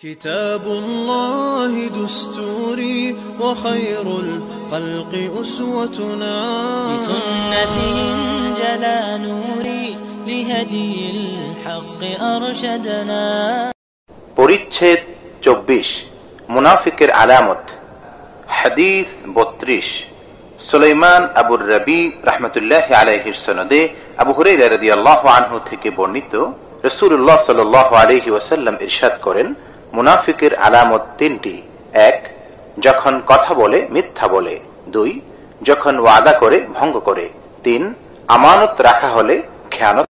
كتاب الله دستوري وخير الخلق أسوتنا بسنتهم جلا نوري لهدي الحق أرشدنا পরিচ্ছেদ 24 মুনাফিকের আলামত। হাদিস 32। সুলাইমান আবুর রবি রাহমাতুল্লাহি আলাইহির সনদে আবু হুরায়রা রাদিয়াল্লাহু আনহু থেকে বর্ণিত, রাসূলুল্লাহ সাল্লাল্লাহু আলাইহি ওয়াসাল্লাম ইরশাদ করেন, মুনাফিকের আলামত তিনটি। 1. যখন কথা বলে মিথ্যা বলে। 2. যখন ওয়াদা করে ভঙ্গ করে। 3. আমানত রাখা হলে খেয়ানত